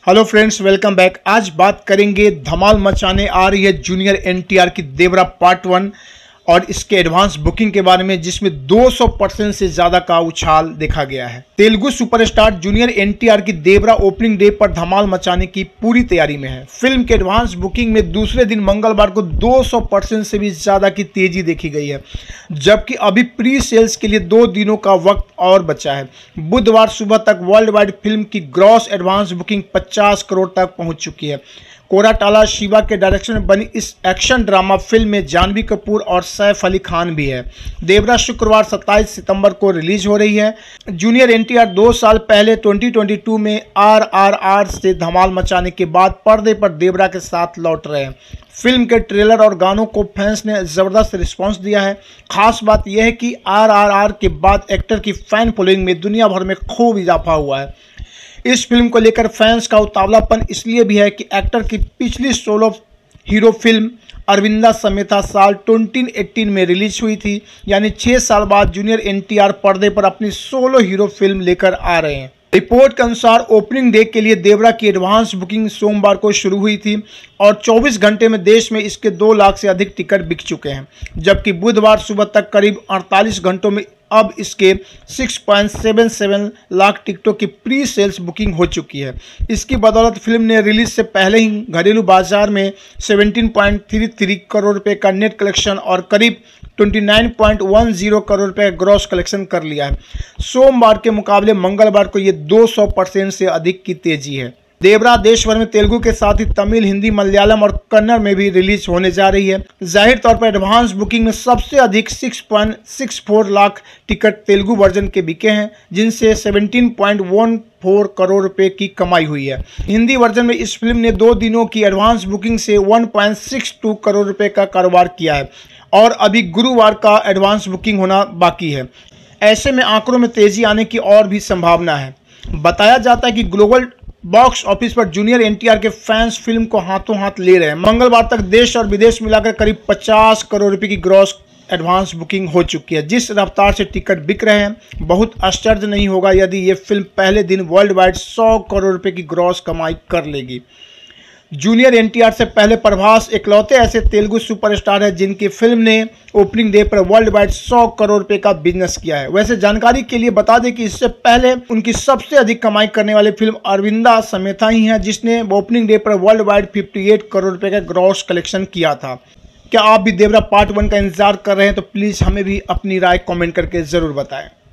Hello friends, welcome back. आज बात करेंगे धमाल मचाने आ रही है जूनियर एनटीआर की देवरा पार्ट 1 और इसके एडवांस बुकिंग के बारे में, जिसमें 200% से ज्यादा का उछाल देखा गया है। तेलुगु सुपरस्टार जूनियर एनटीआर की देवरा ओपनिंग डे पर धमाल मचाने की पूरी तैयारी में है। फिल्म के एडवांस बुकिंग में दूसरे दिन मंगलवार को 200% से भी ज्यादा की तेजी देखी गई है, जबकि अभी प्री सेल्स के लिए 2 दिनों का वक्त और बचा है। बुधवार सुबह तक वर्ल्ड वाइड फिल्म की ग्रॉस एडवांस बुकिंग 50 करोड़ तक पहुंच चुकी है। कोराटाला शिवा के डायरेक्शन में बनी इस एक्शन ड्रामा फिल्म में जानवी कपूर और सैफ अली खान भी है। देवरा शुक्रवार 27 सितंबर को रिलीज हो रही है। जूनियर एनटीआर 2 साल पहले 2022 में RRR से धमाल मचाने के बाद पर्दे पर देवरा के साथ लौट रहे हैं। फिल्म के ट्रेलर और गानों को फैंस ने जबरदस्त रिस्पांस दिया है। खास बात यह है कि RRR के बाद एक्टर की फैन फॉलोइंग में दुनिया भर में खूब इजाफा हुआ है। इस फिल्म को लेकर फैंस का उतावलापन इसलिए भी है कि एक्टर की पिछली solo hero film Aravinda Sametha साल 2018 में रिलीज हुई थी, यानी 6 साल बाद जूनियर एनटीआर पर्दे पर अपनी सोलो हीरो फिल्म लेकर आ रहे हैं। रिपोर्ट के अनुसार ओपनिंग डे के लिए देवरा की एडवांस बुकिंग सोमवार को शुरू हुई थी और 24 घंटे में देश में इसके 2 लाख से अधिक टिकट बिक चुके हैं, जबकि बुधवार सुबह तक करीब 48 घंटों में अब इसके 6.77 लाख टिकटों की प्री सेल्स बुकिंग हो चुकी है। इसकी बदौलत फिल्म ने रिलीज से पहले ही घरेलू बाजार में 17.33 करोड़ रुपए का नेट कलेक्शन और करीब 29.10 करोड़ रुपए का ग्रॉस कलेक्शन कर लिया है। सोमवार के मुकाबले मंगलवार को ये 200% से अधिक की तेजी है। देवरा देश भर में तेलुगु के साथ ही तमिल, हिंदी, मलयालम और कन्नड़ में भी रिलीज होने जा रही है। जाहिर तौर पर एडवांस बुकिंग में सबसे अधिक 6.64 लाख टिकट तेलुगु वर्जन के बिके हैं, जिनसे 17.14 करोड़ रुपए की कमाई हुई है। हिंदी वर्जन में इस फिल्म ने 2 दिनों की एडवांस बुकिंग से 1.62 करोड़ रुपए का कारोबार किया है और अभी गुरुवार का एडवांस बुकिंग होना बाकी है। ऐसे में आंकड़ों में तेजी आने की और भी संभावना है। बताया जाता है कि ग्लोबल बॉक्स ऑफिस पर जूनियर एनटीआर के फैंस फिल्म को हाथों हाथ ले रहे हैं। मंगलवार तक देश और विदेश मिलाकर करीब 50 करोड़ रुपए की ग्रॉस एडवांस बुकिंग हो चुकी है। जिस रफ्तार से टिकट बिक रहे हैं, बहुत आश्चर्य नहीं होगा यदि ये फिल्म पहले दिन वर्ल्ड वाइड 100 करोड़ रुपए की ग्रॉस कमाई कर लेगी। जूनियर एनटीआर से पहले प्रभास इकलौते ऐसे तेलुगु सुपरस्टार है जिनकी फिल्म ने ओपनिंग डे पर वर्ल्ड वाइड 100 करोड़ रुपए का बिजनेस किया है। वैसे जानकारी के लिए बता दें कि इससे पहले उनकी सबसे अधिक कमाई करने वाली फिल्म अरविंदा समेता ही है, जिसने ओपनिंग डे पर वर्ल्ड वाइड 58 करोड़ रुपए का ग्रॉस कलेक्शन किया था। क्या आप भी देवरा पार्ट 1 का इंतजार कर रहे हैं? तो प्लीज़ हमें भी अपनी राय कमेंट करके ज़रूर बताएं।